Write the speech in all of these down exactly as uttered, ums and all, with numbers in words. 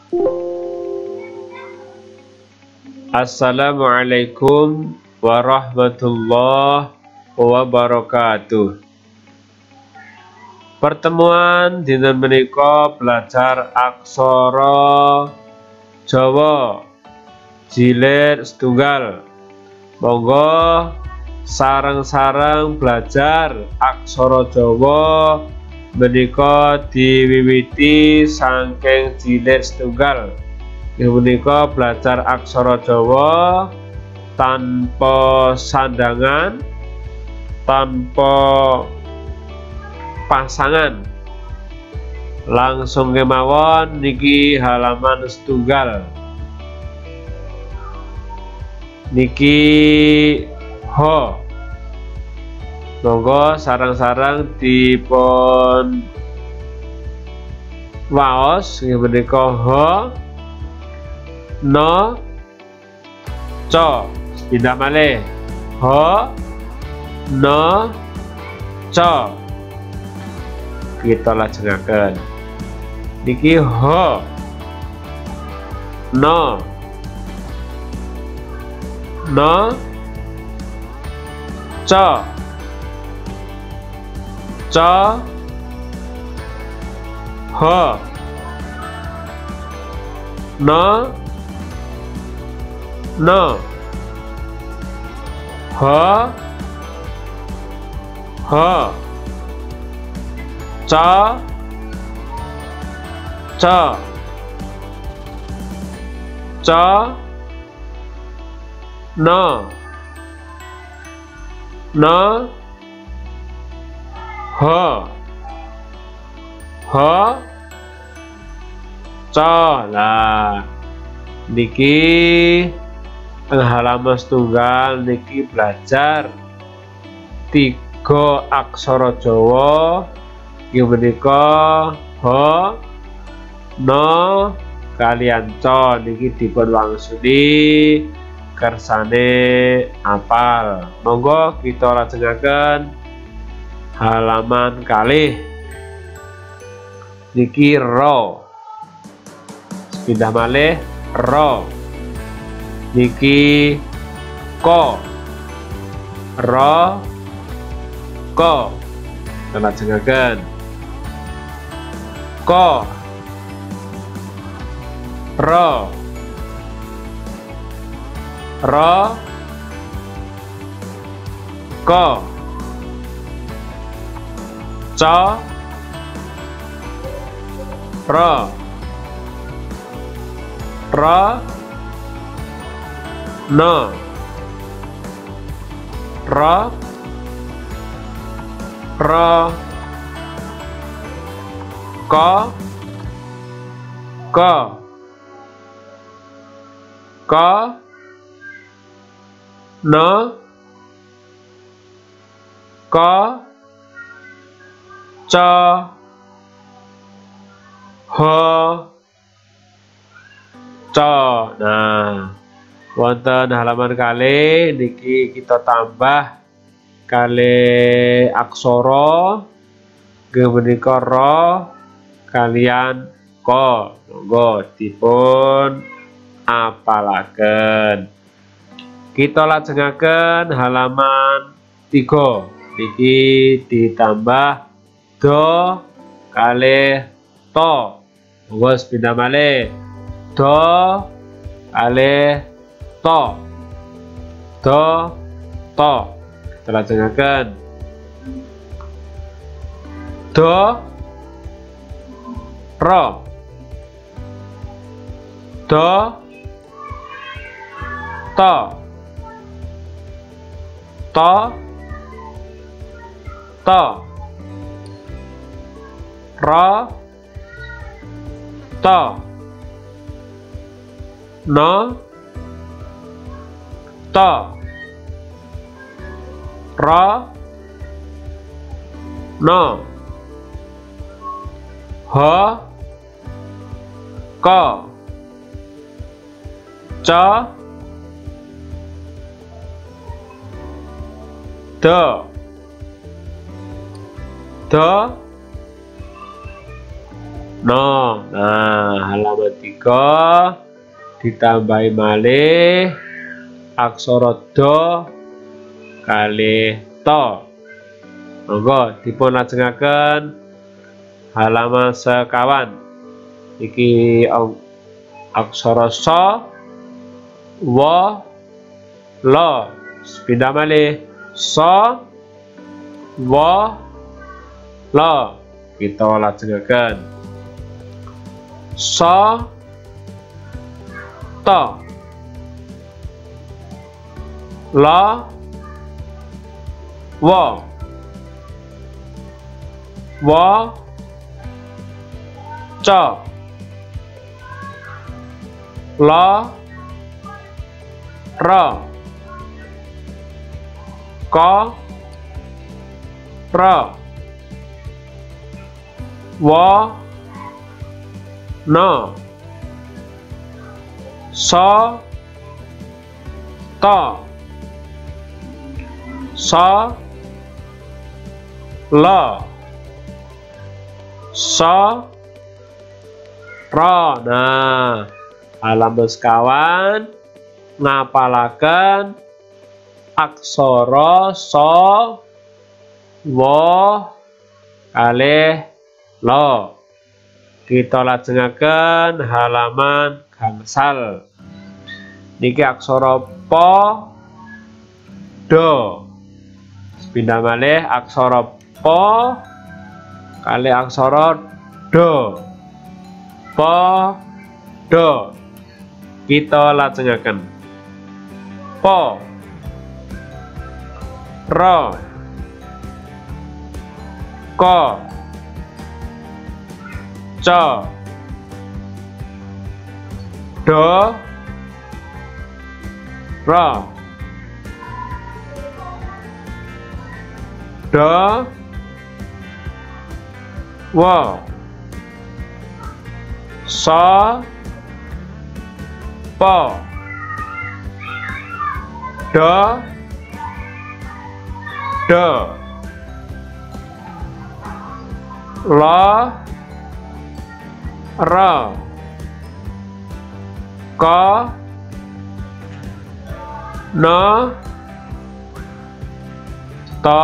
Assalamualaikum warahmatullahi wabarakatuh. Pertemuan dinten menika belajar aksara Jawa jilid setunggal. Monggo sareng-sareng belajar aksara Jawa menika diwiwiti saking jilid setunggal. Menika belajar aksara Jawa tanpa sandangan, tanpa pasangan. Langsung kemawon niki halaman setunggal. Niki ho. Monggo sarang-sarang dipun waos menika ho no co. Pindah malih ho no co. Kita lajengaken niki ho no no co co ho no no ho ho co co co no no ho ho co. Lah niki halaman setunggal niki belajar tiga aksara Jawa inggih menika ho no kalian co. Niki dipun wangsuli kersane apal. Monggo kita lajengaken halaman kalih. Niki ro. Pindah malih ro. Niki ko. Ro ko. Kita lajengaken ko ro ro ko co ro ro no ro ro ko ko ko no ko co ho co. Nah, wonten halaman kalih niki kita tambah kalih aksara nggih menika ro kalian ko. Monggo dipun apalaken. Kita lajengaken halaman tiga. Niki ditambah do kalih to. Monggo pindah malih do kalih to do to. Kita lajengaken do ro do to to to ro to no to ro no ho ko co do do no. Nah, halaman tiga ditambahi malih aksara do kalih to. Monggo dipun lajengaken halaman sekawan. Iki aksara so, wa, lo. Pindah malih so, wa, lo. Kita lajengaken so, to, lo, wa, wa, co, lo, ro, ko, ro, wa, no, so, to, so, lo, so, ro. Nah, halaman sekawan ngapalaken aksara so, wa, kalih lo. Kita lajengaken halaman gangsal. Niki aksara po, do. Pindah malih aksara po kalih aksara do. Po, do. Kita lajengaken po, ro, ko, co, do, ro, do, wa, so, po, do, do, lo, ro, ko, no, to,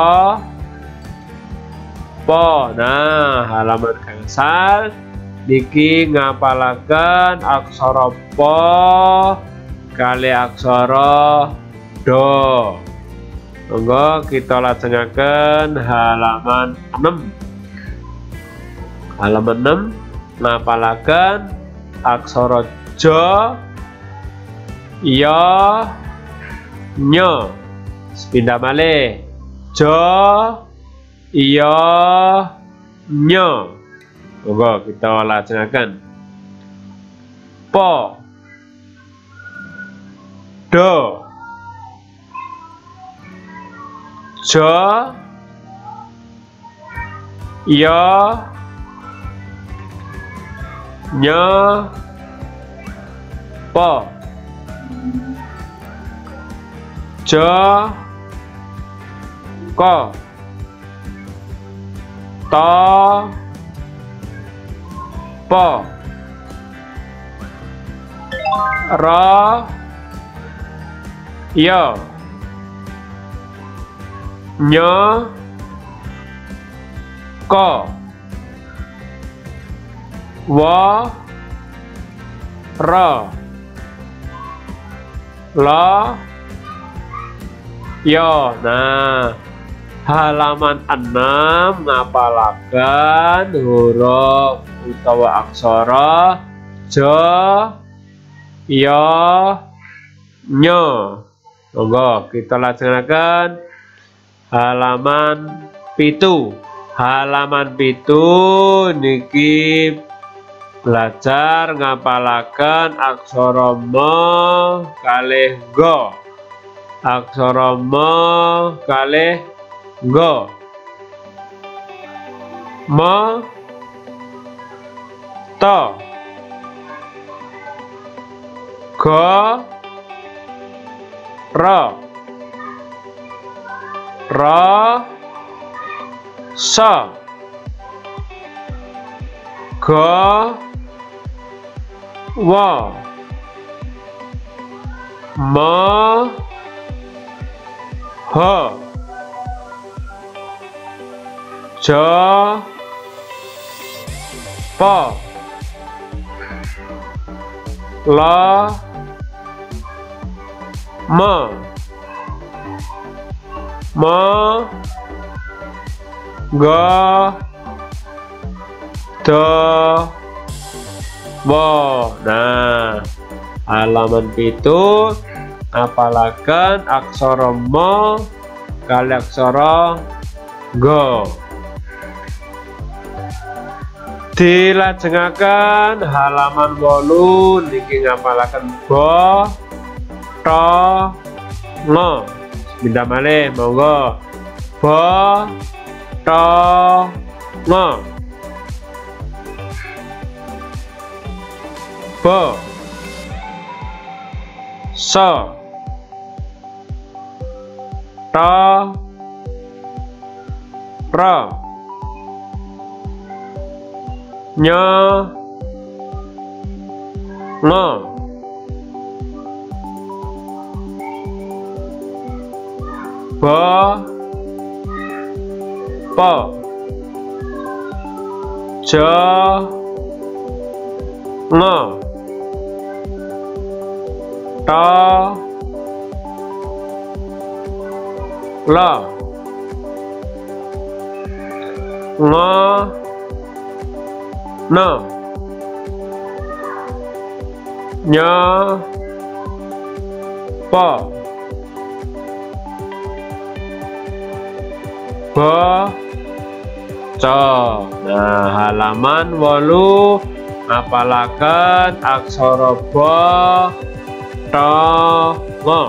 po. Nah, halaman gangsal niki ngapalaken aksara po kali aksara do. Monggo kita lajengaken halaman enam. Halaman enam ngapalaken aksara jo, yo, nyo. Pindah malih jo, yo, nyo. Monggo kita lajengaken po, do, jo, yo, nyo, po, jo, ko, to, po, ro, yo, nyo, ko, wo, ro, lo, yo. Nah, halaman enam ngapalaken huruf utawa aksara jo, yo, nyo. Monggo kita lajengaken halaman pitu. Halaman pitu niki belajar ngapalaken aksara mo kalih go. Aksara mo kalih go. Mo, to, go, ro, ro, so, Ga wa ma ha ja pa la ma ma ga da wa. Nah, halaman pitu apalaken aksara ma kali aksara ga. Dilajengaken halaman wolu niki ngapalaken ba ta nga. Pindah malih monggo. Ba ta nga. Ba sa ta ra nya nga ba pa ja nga ta la nga na nya pa ba ca. Nah, halaman wolu apalaken aksara ba ta nga.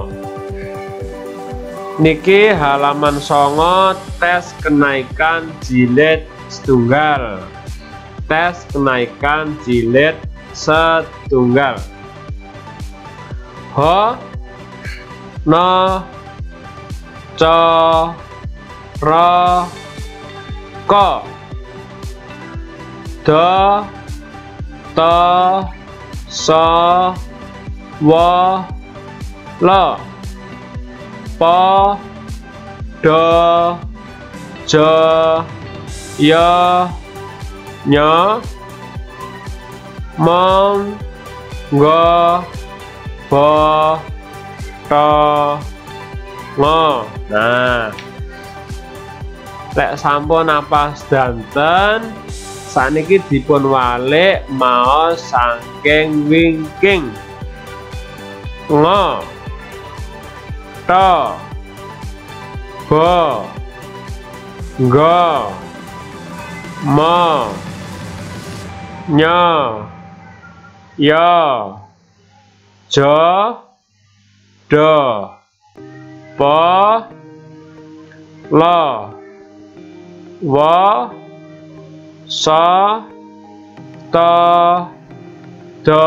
Niki halaman songo tes kenaikan jilid setunggal. Tes kenaikan jilid setunggal. Ha na ca ra ka da ta sa wa la pa da ja ya nya mang ga ba ta nga. Nah, lek sampun apa sedanten saniki dipun walik maos saking wingking. Nga ta ba ga ma nya ya ja da pa la wa sa ta da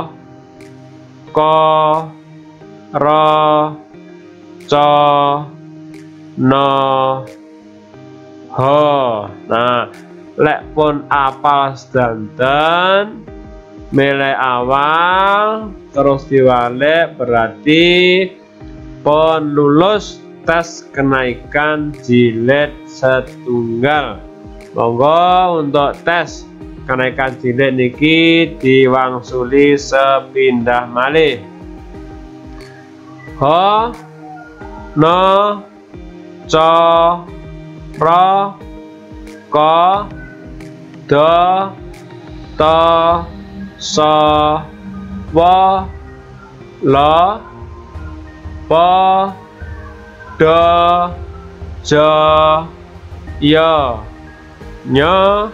ka ra ca na ha. Nah, lek pun apal sedanten milih awal terus diwalik berarti pun lulus tes kenaikan jilid setunggal. Monggo untuk tes kenaikan jilid niki diwangsuli sepindah malih. Ha na ca ra ka da ta sa wa la pa da ja ya nya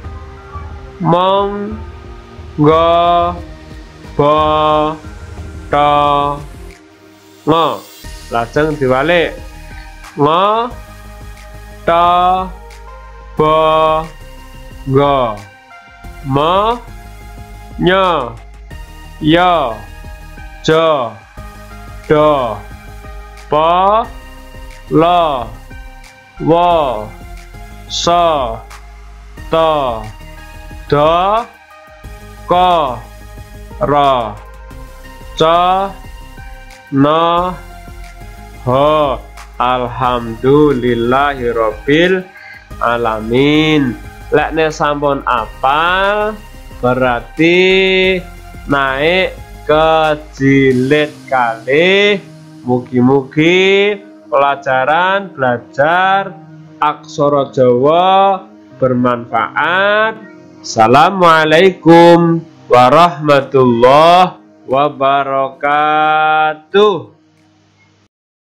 mang ga ba ta nga. Lajeng diwalik. Nga ta ba ga ma nya ya ja da pa la wa sa ta Do, ko, ro, co, no, ho. Alhamdulillahirabbil alamin. Lek nek sampun apal berarti naik ke jilid kalih. Mugi-mugi pelajaran belajar aksara Jawa bermanfaat. Assalamualaikum warahmatullahi wabarakatuh.